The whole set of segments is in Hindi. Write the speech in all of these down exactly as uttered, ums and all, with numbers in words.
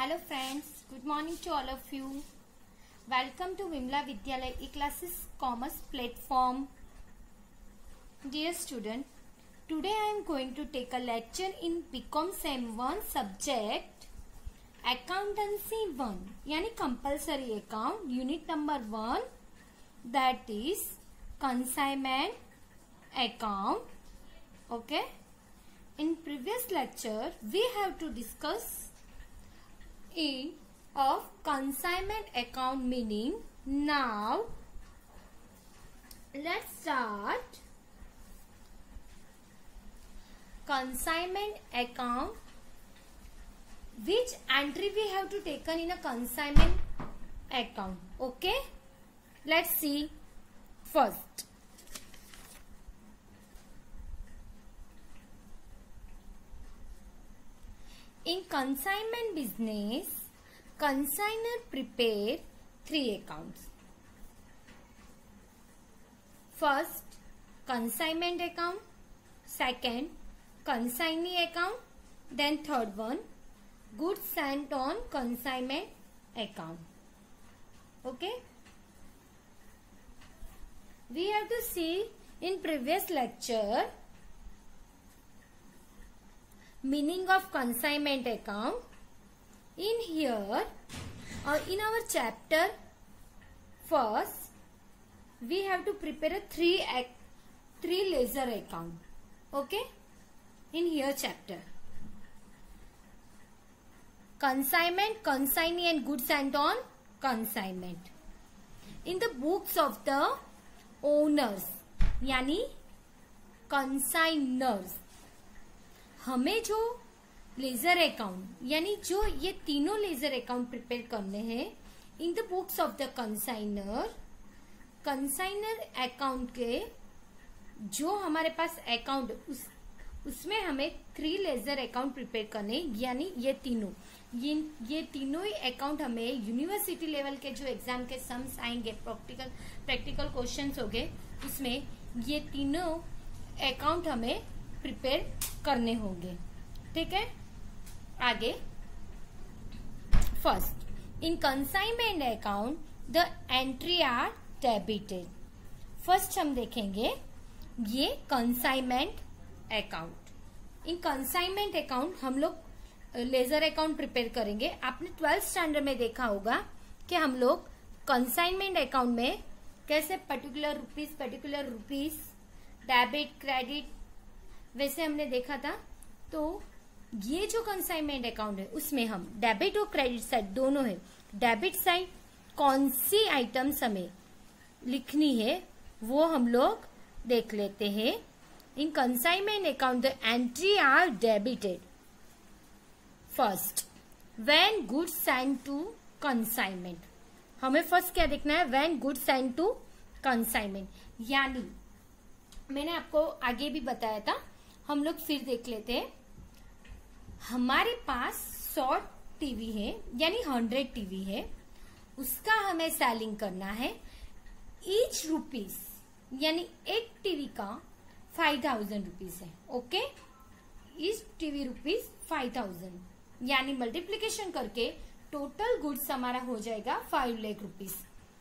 Hello friends, good morning to all of you. Welcome to Vimla Vidyalaya E-Classes Commerce platform. Dear student, today I am going to take a lecture in B Com Sem one subject Accountancy one यानी compulsory account unit number one, that is consignment account. Okay. In previous lecture we have to discuss in of consignment account meaning. Now let's start. Consignment account, which entry we have to taken in a consignment account. Okay, let's see. First, in consignment business, consignor prepare three accounts. First, consignment account. Second, consignee account. Then third one, goods sent on consignment account. Okay. We have to see in previous lecture meaning of consignment account. In here or in our chapter, first we have to prepare a three act, three ledger account. Okay, in here chapter consignment, consignee and goods sent on consignment. In the books of the owners यानी consignors, हमें जो लेजर अकाउंट यानी जो ये तीनों लेजर अकाउंट प्रिपेयर करने हैं in the books of the consignor. Consignor account के जो हमारे पास अकाउंट उस उसमें हमें थ्री लेजर अकाउंट प्रिपेयर करने, यानी ये तीनों ये ये तीनों ही अकाउंट हमें यूनिवर्सिटी लेवल के जो एग्जाम के सम्स आएंगे, प्रैक्टिकल प्रैक्टिकल क्वेश्चंस होंगे, उसमें ये तीनों अकाउंट हमें प्रिपेयर करने होंगे. ठीक है, आगे. First, in consignment account the entry are debited. First हम देखेंगे ये consignment account. In consignment account हम लोग लेजर अकाउंट प्रिपेयर करेंगे. आपने ट्वेल्थ स्टैंडर्ड में देखा होगा कि हम लोग कंसाइनमेंट अकाउंट में कैसे particular rupees particular rupees debit credit वैसे हमने देखा था. तो ये जो कंसाइनमेंट अकाउंट है उसमें हम डेबिट और क्रेडिट साइड दोनों है. डेबिट साइड कौन सी आइटम्स हमें लिखनी है वो हम लोग देख लेते हैं. In consignment account the entry are debited. First, when goods send to consignment. हमें फर्स्ट क्या देखना है? When goods send to consignment. यानी मैंने आपको आगे भी बताया था, हम लोग फिर देख लेते हैं. हमारे पास सौ टीवी है यानी हंड्रेड टीवी है, उसका हमें सेलिंग करना है. ईच रुपीस यानी एक टीवी का फाइव थाउजेंड रुपीज है. Okay, each TV rupees five thousand यानी मल्टीप्लीकेशन करके टोटल गुड्स हमारा हो जाएगा फाइव लाख रुपीज.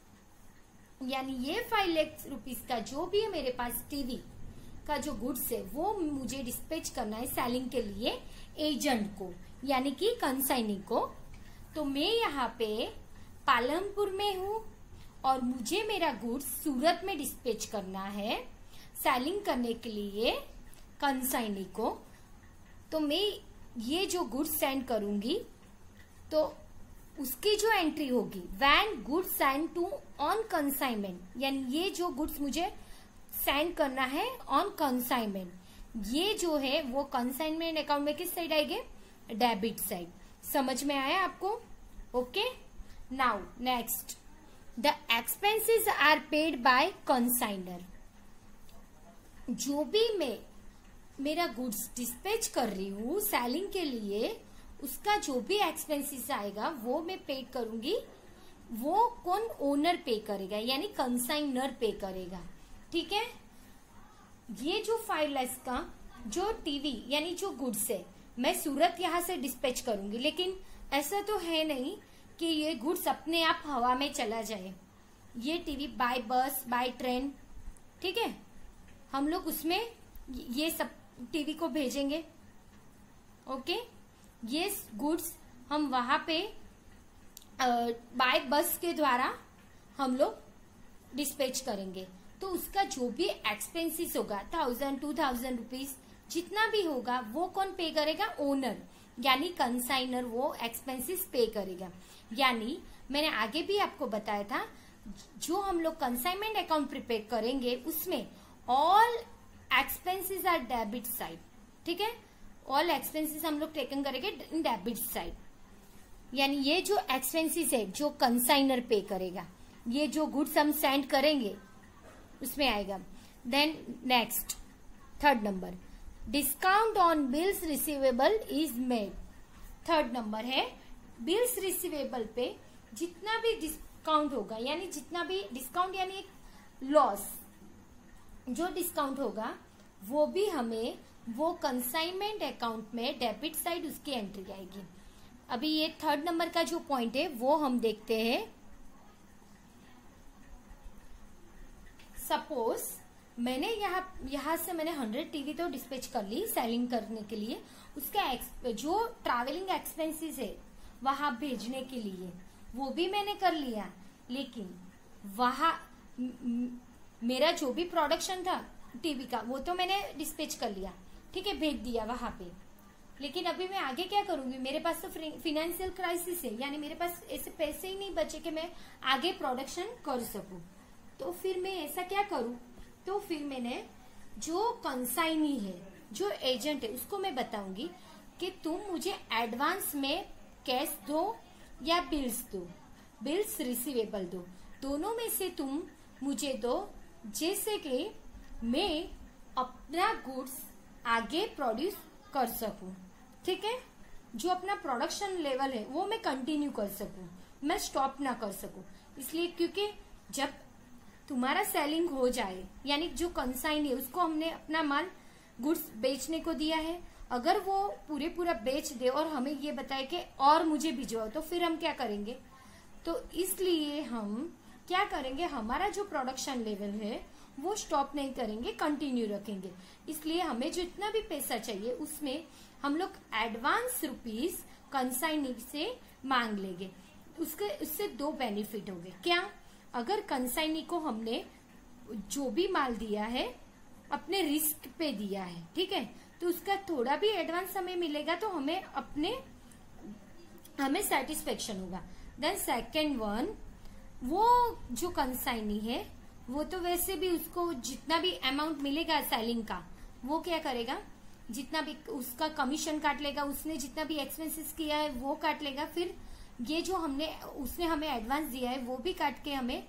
यानी ये फाइव लाख रुपीज का जो भी है मेरे पास टीवी का जो गुड्स है वो मुझे डिस्पैच करना है सेलिंग के लिए एजेंट को यानी कि कंसाइनी को. तो मैं यहाँ पे पालमपुर में हूँ और मुझे मेरा गुड्स सूरत में डिस्पैच करना है सेलिंग करने के लिए कंसाइनी को. तो मैं ये जो गुड्स सेंड करूंगी तो उसकी जो एंट्री होगी when goods send to on consignment, यानी ये जो गुड्स मुझे सेंड करना है ऑन कंसाइनमेंट, ये जो है वो कंसाइनमेंट अकाउंट में किस साइड आएंगे? Debit side. समझ में आया आपको? Okay. Now next, the expenses are paid by consignor. जो भी मैं मेरा गुड्स डिस्पैच कर रही हूँ सेलिंग के लिए, उसका जो भी एक्सपेंसेस आएगा वो मैं पे करूंगी. वो कौन? ओनर पे करेगा यानी कंसाइनर पे करेगा. ठीक है. ये जो फाइव लाख का जो टीवी यानी जो गुड्स है मैं सूरत यहाँ से डिस्पैच करूंगी, लेकिन ऐसा तो है नहीं कि ये गुड्स अपने आप हवा में चला जाए। ये TV by bus by train, ठीक है, हम लोग उसमें ये सब टीवी को भेजेंगे। ओके, ये गुड्स हम वहां पे बाय बस के द्वारा हम लोग डिस्पैच करेंगे। तो उसका जो भी एक्सपेंसेस होगा, थाउजेंड टू थाउजेंड रुपीज जितना भी होगा, वो कौन पे करेगा? ओनर यानी कंसाइनर वो एक्सपेंसेस पे करेगा। यानी मैंने आगे भी आपको बताया था, जो हम लोग कंसाइनमेंट अकाउंट प्रिपेयर करेंगे उसमें all expenses are debit side, ठीक है, ऑल एक्सपेंसेस हम लोग टेकन करेंगे इन डेबिट साइड। यानी ये जो एक्सपेंसेस है जो कंसाइनर पे करेगा, ये जो गुड्स हम सेंड करेंगे उसमें आएगा। Then next third number, discount on bills receivable is made. Third number है बिल्स रिसीवेबल पे जितना भी डिस्काउंट होगा, यानी जितना भी डिस्काउंट यानी एक लॉस, जो डिस्काउंट होगा वो भी हमें वो कंसाइनमेंट अकाउंट में डेबिट साइड उसकी एंट्री आएगी। अभी ये थर्ड नंबर का जो पॉइंट है वो हम देखते हैं। सपोज मैंने यहाँ यहाँ से मैंने हंड्रेड टीवी तो डिस्पैच कर ली सेलिंग करने के लिए, उसका जो ट्रैवलिंग एक्सपेंसेस है वहां भेजने के लिए वो भी मैंने कर लिया, लेकिन वहां मेरा जो भी प्रोडक्शन था टीवी का वो तो मैंने डिस्पैच कर लिया, ठीक है, भेज दिया वहां पे। लेकिन अभी मैं आगे क्या करूंगी? मेरे पास तो फिनेंशियल क्राइसिस है, यानी मेरे पास ऐसे पैसे ही नहीं बचे कि मैं आगे प्रोडक्शन कर सकूं। तो फिर मैं ऐसा क्या करूं? तो फिर मैंने जो कंसाइनी है, जो एजेंट है, उसको मैं बताऊंगी कि तुम मुझे एडवांस में कैश दो या बिल्स दो, बिल्स रिसीवेबल दो, दोनों में से तुम मुझे दो, जैसे कि मैं अपना गुड्स आगे प्रोड्यूस कर सकूं, ठीक है, जो अपना प्रोडक्शन लेवल है वो मैं कंटिन्यू कर सकूं, मैं स्टॉप ना कर सकूं। इसलिए क्योंकि जब तुम्हारा सेलिंग हो जाए, यानी जो कंसाइन है उसको हमने अपना माल गुड्स बेचने को दिया है, अगर वो पूरे पूरा बेच दे और हमें ये बताए कि और मुझे भिजवाओ, तो फिर हम क्या करेंगे? तो इसलिए हम क्या करेंगे, हमारा जो प्रोडक्शन लेवल है वो स्टॉप नहीं करेंगे, कंटिन्यू रखेंगे। इसलिए हमें जितना भी पैसा चाहिए उसमें हम लोग एडवांस रुपीस कंसाइनी से मांग लेंगे। उसके उससे दो बेनिफिट होंगे। क्या? अगर कंसाइनी को हमने जो भी माल दिया है अपने रिस्क पे दिया है, ठीक है, तो उसका थोड़ा भी एडवांस हमें मिलेगा तो हमें अपने हमें सेटिस्फेक्शन होगा। देन सेकेंड वन, वो जो कंसाइनी है वो तो वैसे भी उसको जितना भी अमाउंट मिलेगा सेलिंग का वो क्या करेगा, जितना भी उसका कमीशन काट लेगा, उसने जितना भी एक्सपेंसेस किया है वो काट लेगा, फिर ये जो हमने उसने हमें एडवांस दिया है वो भी काट के हमें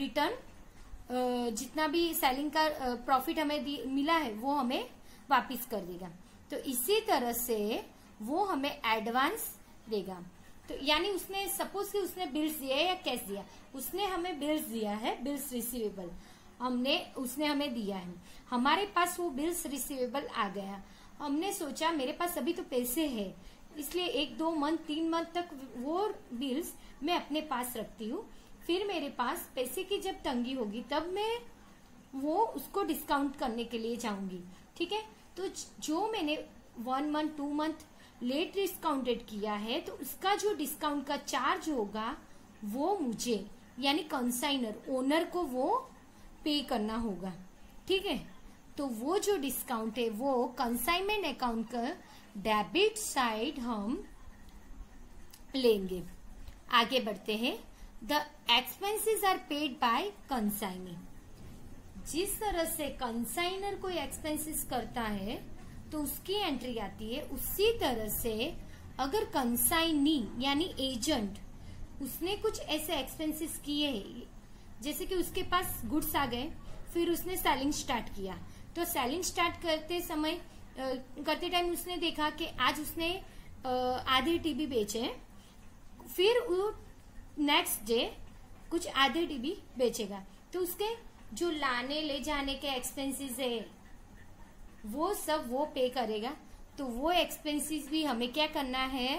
रिटर्न जितना भी सेलिंग का प्रॉफिट हमें मिला है वो हमें वापस कर देगा। तो इसी तरह से वो हमें एडवांस देगा। तो यानी उसने सपोज कि उसने बिल्स दिया है या कैश दिया, उसने हमें बिल्स दिया है, बिल्स रिसीवेबल हमने उसने हमें दिया है, हमारे पास वो बिल्स रिसीवेबल आ गया। हमने सोचा मेरे पास अभी तो पैसे है, इसलिए एक दो मंथ तीन मंथ तक वो बिल्स मैं अपने पास रखती हूँ, फिर मेरे पास पैसे की जब तंगी होगी तब मैं वो उसको डिस्काउंट करने के लिए जाऊंगी, ठीक है। तो जो मैंने one month two month late discounted किया है तो उसका जो डिस्काउंट का चार्ज होगा वो मुझे यानी कंसाइनर ओनर को वो पे करना होगा, ठीक है। तो वो जो डिस्काउंट है वो कंसाइनमेंट अकाउंट का डेबिट साइड हम लेंगे। आगे बढ़ते हैं। The expenses are paid by consignee. जिस तरह से कंसाइनर कोई एक्सपेंसेस करता है तो उसकी एंट्री आती है, उसी तरह से अगर कंसाइनी यानी एजेंट उसने कुछ ऐसे एक्सपेंसेस किए जैसे कि उसके पास गुड्स आ गए, फिर उसने सेलिंग स्टार्ट किया, तो सेलिंग स्टार्ट करते समय करते टाइम उसने देखा कि आज उसने आधे टीबी बेचे, फिर वो नेक्स्ट डे कुछ आधे टीबी बेचेगा, तो उसके जो लाने ले जाने के एक्सपेंसेस है वो सब वो पे करेगा। तो वो एक्सपेंसेस भी हमें क्या करना है,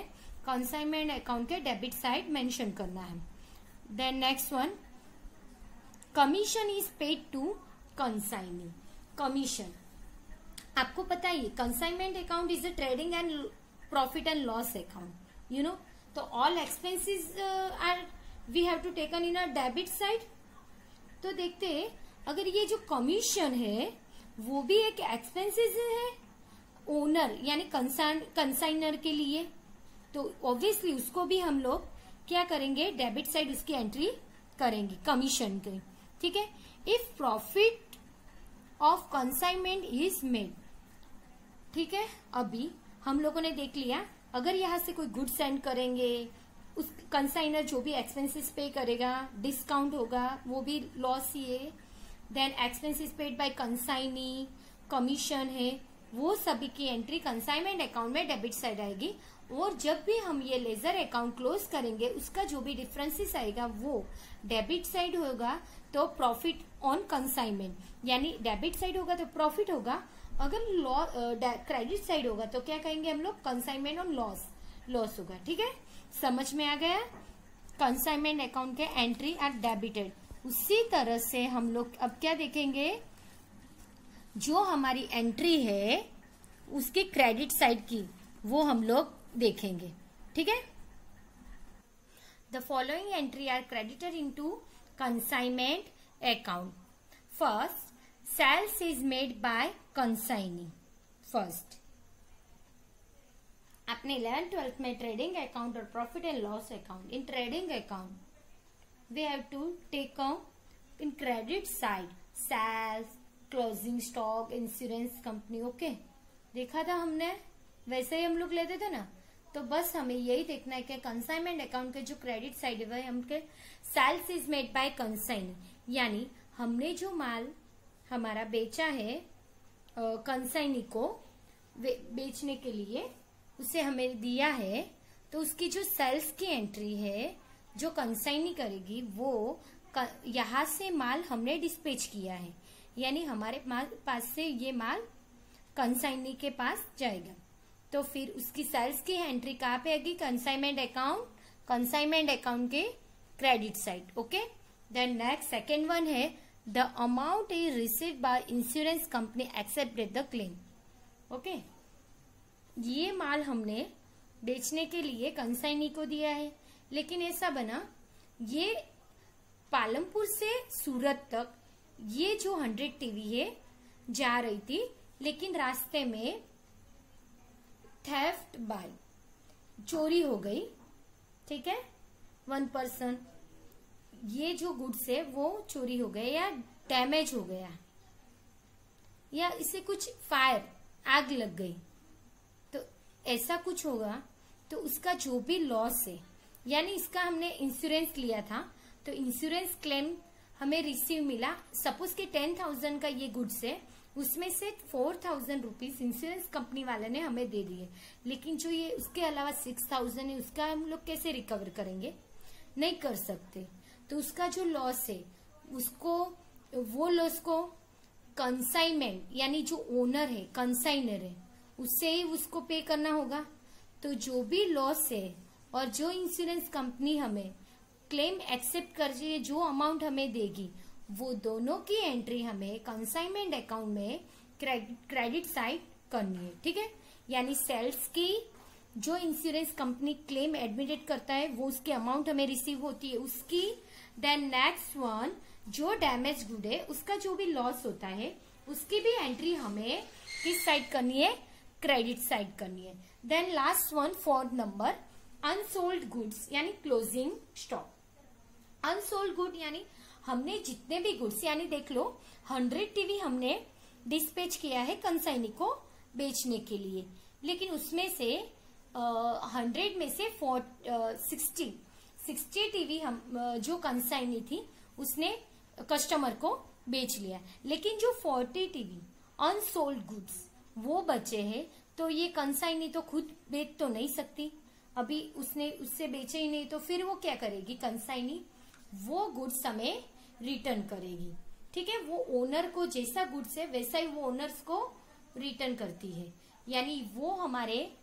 कंसाइनमेंट अकाउंट के डेबिट साइड मेंशन करना है। Then next one, commission is paid to consignee. Commission आपको पता ही, consignment account is a trading and profit and loss account, you know. तो all expenses are we have to taken in a debit side. तो देखते हैं, अगर ये जो कमीशन है वो भी एक एक्सपेंसेस है ओनर यानी कंसाइन कंसाइनर के लिए, तो ऑब्वियसली उसको भी हम लोग क्या करेंगे, डेबिट साइड उसकी एंट्री करेंगे कमीशन के, ठीक है। If profit of consignment is made, ठीक है। अभी हम लोगों ने देख लिया, अगर यहां से कोई गुड सेंड करेंगे, उस कंसाइनर जो भी एक्सपेंसेस पे करेगा, डिस्काउंट होगा, वो भी लॉस ही है। Then expenses paid by consignee, commission है, वो सभी की एंट्री कंसाइनमेंट अकाउंट में डेबिट साइड आएगी। और जब भी हम ये लेजर अकाउंट क्लोज करेंगे, उसका जो भी डिफरेंसेस आएगा वो डेबिट साइड होगा, तो प्रॉफिट ऑन कंसाइनमेंट, यानी डेबिट साइड होगा तो प्रॉफिट होगा, अगर क्रेडिट साइड होगा तो क्या कहेंगे हम लोग, कंसाइनमेंट ऑन लॉस, लॉस होगा, ठीक है। समझ में आ गया, कंसाइनमेंट अकाउंट के एंट्री आर डेबिटेड। उसी तरह से हम लोग अब क्या देखेंगे, जो हमारी एंट्री है उसकी क्रेडिट साइड की, वो हम लोग देखेंगे, ठीक है। The following entry are credited into consignment account. First, sales is made by consignee. First, अपने इलेवेंथ ट्वेल्थ में ट्रेडिंग अकाउंट और profit and loss account, in trading account we have to take out in credit side sales, closing stock, insurance company, okay. देखा था हमने, वैसे ही हम लोग लेते थे ना। तो बस हमें यही देखना है कि कंसाइनमेंट अकाउंट के जो क्रेडिट साइड है वह हमके sales is made by consignee, यानी हमने जो माल हमारा बेचा है कंसाइनी को बेचने के लिए, उसे हमें दिया है, तो उसकी जो सेल्स की एंट्री है जो कंसाइनी करेगी, वो यहां से माल हमने डिस्पैच किया है, यानी हमारे पास से ये माल कंसाइनी के पास जाएगा, तो फिर उसकी सेल्स की एंट्री कहाँ पे आएगी, कंसाइनमेंट अकाउंट, कंसाइनमेंट अकाउंट के credit side, okay. Then next second one है, the amount is received by insurance company accepted the claim, okay. ये माल हमने बेचने के लिए कंसाइनी को दिया है, लेकिन ऐसा बना ये पालमपुर से सूरत तक ये जो हंड्रेड टीवी है जा रही थी, लेकिन रास्ते में थेफ्ट बाय, चोरी हो गई, ठीक है। वन पर्सन, ये जो गुड्स है वो चोरी हो गए या डैमेज हो गया, या इसे कुछ फायर, आग लग गई, तो ऐसा कुछ होगा, तो उसका जो भी लॉस है, यानी इसका हमने इंश्योरेंस लिया था, तो इंश्योरेंस क्लेम हमें रिसीव मिला। सपोज कि टेन थाउजेंड का ये गुड्स है, उसमें से four thousand rupees insurance company वाले ने हमें दे दिए, लेकिन जो ये उसके अलावा सिक्स थाउजेंड है, उसका हम लोग कैसे रिकवर करेंगे, नहीं कर सकते। तो उसका जो लॉस है उसको, वो लॉस को कंसाइनमेंट यानी जो ओनर है, कंसाइनर है, उससे ही उसको पे करना होगा। तो जो भी लॉस है और जो इंश्योरेंस कंपनी हमें क्लेम एक्सेप्ट करके जो अमाउंट हमें देगी, वो दोनों की एंट्री हमें कंसाइनमेंट अकाउंट में क्रेडिट साइड करनी है, ठीक है। यानी सेल्स की जो इंश्योरेंस कंपनी क्लेम एडमिटेड करता है, वो उसकी अमाउंट हमें रिसीव होती है उसकी। देन नेक्स्ट वन, जो डैमेज गुड है उसका जो भी लॉस होता है, उसकी भी एंट्री हमें किस साइड करनी है, क्रेडिट साइड करनी है। Then last one, fourth number, unsold goods यानी क्लोजिंग स्टॉक। अनसोल्ड गुड यानी हमने जितने भी गुड्स, यानी देख लो हंड्रेड टीवी हमने डिस्पैच किया है कंसाइनी को बेचने के लिए, लेकिन उसमें से हंड्रेड uh, में से फोर सिक्सटी सिक्सटी टीवी हम uh, जो कंसाइनी थी उसने कस्टमर को बेच लिया, लेकिन जो फोर्टी टीवी अनसोल्ड गुड्स वो बचे हैं, तो ये कंसाइनी तो खुद बेच तो नहीं सकती, अभी उसने उससे बेचे ही नहीं, तो फिर वो क्या करेगी, कंसाइनी वो गुड्स हमें रिटर्न करेगी, ठीक है। वो ओनर को जैसा गुड्स है वैसा ही वो ओनर्स को रिटर्न करती है, यानी वो हमारे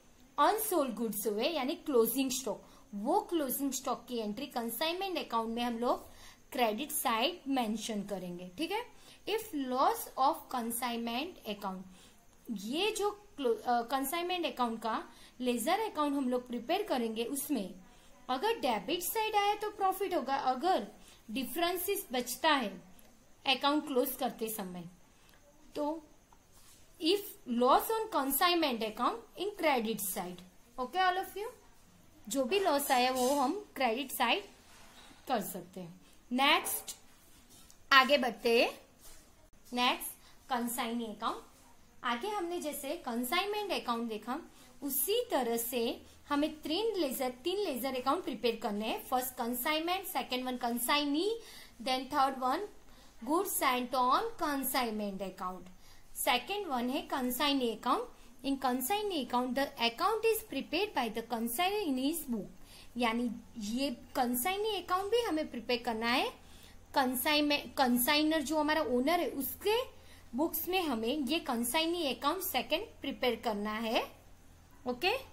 अनसोल्ड गुड्स हुए यानी क्लोजिंग स्टॉक, वो क्लोजिंग स्टॉक की एंट्री कंसाइनमेंट अकाउंट में हम लोग क्रेडिट साइड मेंशन करेंगे, ठीक है। If loss of consignment account, ये जो कंसाइनमेंट अकाउंट का लेजर अकाउंट हम लोग प्रिपेयर करेंगे, उसमें अगर डेबिट साइड आए तो प्रॉफिट होगा, अगर डिफरेंसेस बचता है अकाउंट क्लोज करते समय तो if loss on consignment account in credit side, okay all of you, जो भी लॉस आया वो हम क्रेडिट साइड कर सकते हैं। नेक्स्ट आगे बढ़ते हैं, नेक्स्ट कंसाइनी अकाउंट। आगे हमने जैसे कंसाइनमेंट अकाउंट देखा, उसी तरह से हमें तीन लेजर तीन लेजर अकाउंट प्रिपेयर करने हैं। First consignment, second one consignee, then third one goods sent on consignment account. Second one है consignee account. In consignee account the account is prepared by the consignee's book, यानी ये कंसाइनी अकाउंट भी हमें प्रिपेयर करना है। कंसाइनमेंट कंसाइनर जो हमारा ओनर है उसके बुक्स में हमें ये कंसाइनी अकाउंट सेकेंड प्रिपेयर करना है, ओके okay?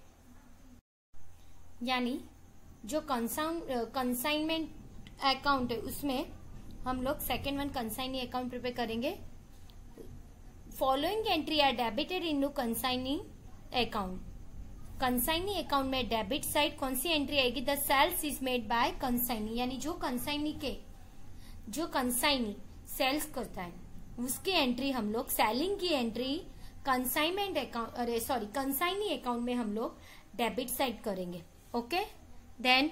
यानी जो कंसाइनमेंट अकाउंट है उसमें हम लोग second one consignee account prepare करेंगे। Following entry are debited into consignee account. Consignee account में डेबिट साइड कौन सी एंट्री आएगी? The sales is made by consignee, यानी जो कंसाइनी के जो कंसाइनी सेल्स करता है उसकी एंट्री हम लोग, सेलिंग की एंट्री कंसाइनमेंट अकाउंट, अरे सॉरी कंसाइनी अकाउंट में हम लोग डेबिट साइड करेंगे, okay. Then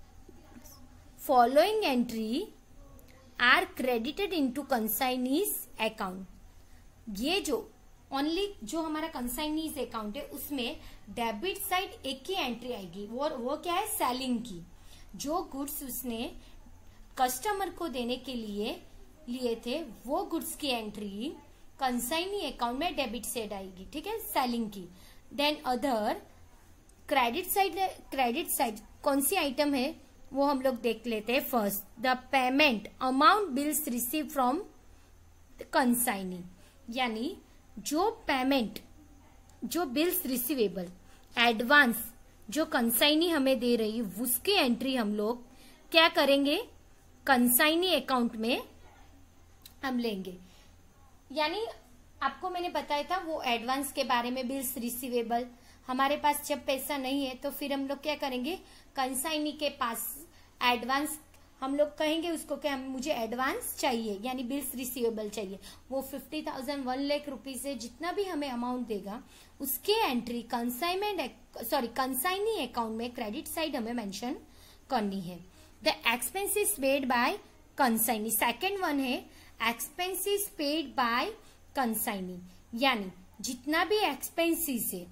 following entry are credited into consignee's account. ये जो ओनली जो हमारा कंसाइनीज अकाउंट है उसमें डेबिट साइड एक ही एंट्री आएगी, वो वो क्या है? सेलिंग की। जो गुड्स उसने कस्टमर को देने के लिए लिए थे वो गुड्स की एंट्री कंसाइनी अकाउंट में डेबिट साइड आएगी, ठीक है, सेलिंग की। Then other credit side, credit side कौन सी आइटम है वो हम लोग देख लेते हैं। First the payment amount bills receive from consignee, यानी जो पेमेंट, जो बिल्स रिसीवेबल, एडवांस जो कंसाइनी हमें दे रही है उसकी एंट्री हम लोग क्या करेंगे? कंसाइनी अकाउंट में हम लेंगे। यानी आपको मैंने बताया था वो एडवांस के बारे में, बिल्स रिसीवेबल। हमारे पास जब पैसा नहीं है तो फिर हम लोग क्या करेंगे? कंसाइनी के पास एडवांस, हम लोग कहेंगे उसको कि हम मुझे एडवांस चाहिए, यानी बिल्स रिसीवेबल चाहिए। वो fifty thousand one lakh rupees से जितना भी हमें अमाउंट देगा उसके entry consignment sorry consignee account में क्रेडिट साइड हमें मेंशन करनी है। The expenses paid by consignee, second one है एक्सपेंसेस पेड बाय कंसाइनी, यानी जितना भी एक्सपेंसेस है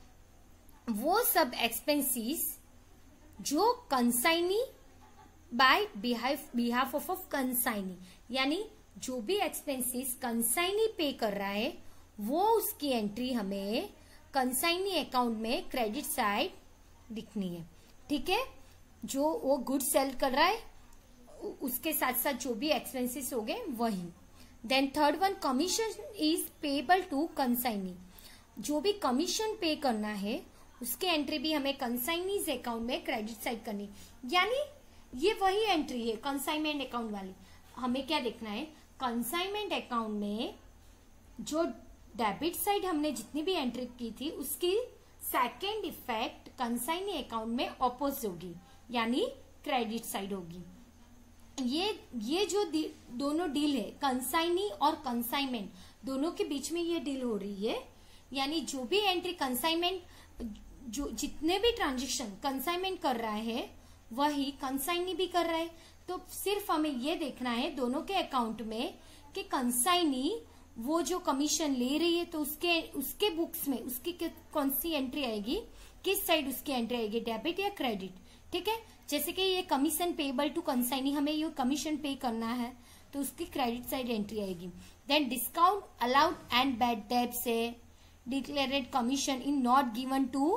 वो सब एक्सपेंसेस जो consignee by behalf of of consignee, यानी जो भी एक्सपेंसेस कंसाइनी पे कर रहा है वो उसकी एंट्री हमें कंसाइनी अकाउंट में क्रेडिट साइड दिखनी है, ठीक है। जो वो गुड सेल कर रहा है उसके साथ साथ जो भी एक्सपेंसेस हो गए वही। Then third one commission is payable to consignee, जो भी कमीशन पे करना है उसके एंट्री भी हमें कंसाइनीज अकाउंट में क्रेडिट साइड करनी, यानी ये वही एंट्री है कंसाइनमेंट अकाउंट वाली। हमें क्या देखना है? कंसाइनमेंट अकाउंट में जो डेबिट साइड हमने जितनी भी एंट्री की थी उसकी सेकेंड इफेक्ट कंसाइनी अकाउंट में ऑपोजिट होगी, यानी क्रेडिट साइड होगी। ये ये जो दोनों डील है कंसाइनी और कंसाइनमेंट दोनों के बीच में ये डील हो रही है, यानी जो भी एंट्री कंसाइनमेंट, जो जितने भी ट्रांजेक्शन कंसाइनमेंट कर रहा है वही कंसाइनी भी कर रहा है। तो सिर्फ हमें ये देखना है दोनों के अकाउंट में कि कंसाइनी वो जो कमीशन ले रही है तो उसके उसके बुक्स में उसकी कौन सी एंट्री आएगी, किस साइड उसकी एंट्री आएगी, डेबिट या क्रेडिट, ठीक है। जैसे कि ये कमीशन पेबल टू कंसाइनी, हमें ये कमीशन पे करना है तो उसकी क्रेडिट साइड एंट्री आएगी। Then discount allowed and bad debt से declared commission in not given to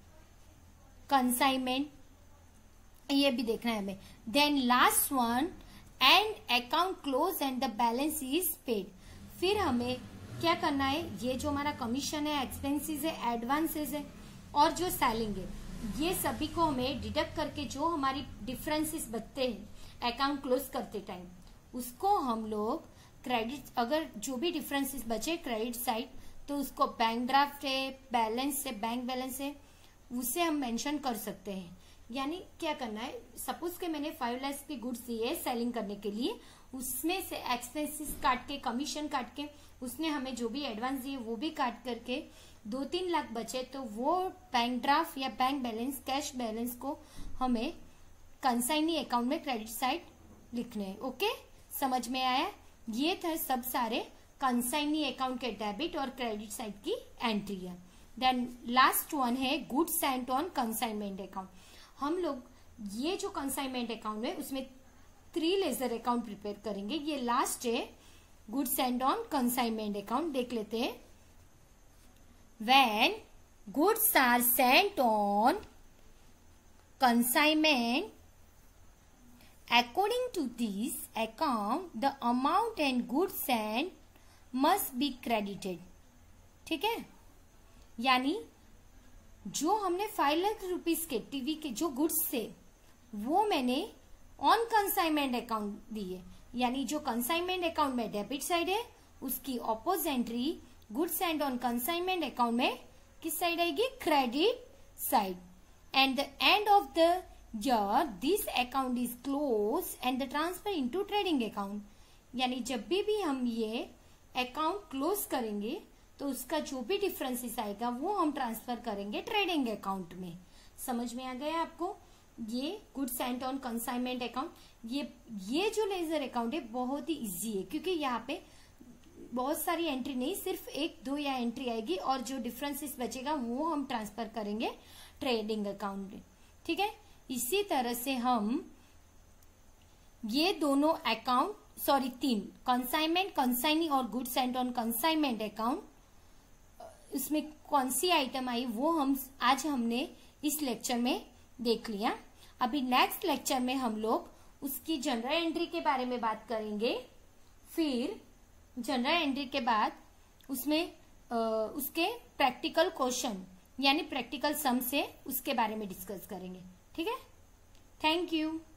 consignment, ये भी देखना है हमें। Then last one and account close and the balance is paid. फिर हमें क्या करना है? ये जो हमारा कमीशन है, एक्सपेंसेस है, एडवांसेस है, और जो सेलिंग है, ये सभी को हमें डिडक्ट करके जो हमारी डिफरेंसेस बचते हैं अकाउंट क्लोज करते टाइम, उसको हम लोग क्रेडिट, अगर जो भी डिफरेंसेस बचे क्रेडिट साइड, तो उसको बैंक ड्राफ्ट है, बैलेंस है, बैंक बैलेंस है, उसे हम मेंशन कर सकते हैं। यानी क्या करना है, सपोज के मैंने फाइव लाख की गुड्स दिए सेलिंग करने के लिए, उसमें से एक्सपेंसेस काट के, कमीशन काट के, उसने हमें जो भी एडवांस दिए वो भी काट करके दो तीन लाख बचे, तो वो बैंक ड्राफ्ट या बैंक बैलेंस, कैश बैलेंस को हमें कंसाइनी अकाउंट में क्रेडिट साइड लिखने हैं। ओके, समझ में आया? ये थे सब सारे कंसाइनी अकाउंट के डेबिट और क्रेडिट साइड की एंट्री है। देन लास्ट वन है goods sent on consignment account. हम लोग ये जो कंसाइनमेंट अकाउंट है उसमें थ्री लेजर अकाउंट प्रिपेयर करेंगे। ये लास्ट है goods sent on consignment account, देख लेते हैं। When goods are sent on consignment according to this account the amount and goods sent must be credited। ठीक है, यानी जो हमने फाइव लाख रुपीस के टीवी के जो गुड्स थे वो मैंने ऑन कंसाइनमेंट अकाउंट दिए, यानी जो कंसाइनमेंट अकाउंट में डेबिट साइड है उसकी oppose entry goods and on consignment account में किस साइड आएगी, credit side. And the end of the year this account is closed and the transfer into trading account। यानी जब भी भी हम ये अकाउंट क्लोज करेंगे तो उसका जो भी डिफरेंसेस आएगा वो हम ट्रांसफर करेंगे ट्रेडिंग अकाउंट में। समझ में आ गया आपको? ये goods sent on consignment account, ये ये जो लेजर अकाउंट है बहुत ही इजी है, क्योंकि यहाँ पे बहुत सारी एंट्री नहीं, सिर्फ एक दो या एंट्री आएगी और जो डिफरेंसेस बचेगा वो हम ट्रांसफर करेंगे ट्रेडिंग अकाउंट में। ठीक है, इसी तरह से हम ये दोनों अकाउंट, सॉरी तीन, कंसाइनमेंट, कंसाइनी और goods sent on consignment account, उसमें कौन सी आइटम आई वो हम आज हमने इस लेक्चर में देख लिया। अभी नेक्स्ट लेक्चर में हम लोग उसकी जनरल एंट्री के बारे में बात करेंगे। फिर जनरल एंट्री के बाद उसमें आ, उसके प्रैक्टिकल क्वेश्चन यानी प्रैक्टिकल सम से उसके बारे में डिस्कस करेंगे। ठीक है, थैंक यू।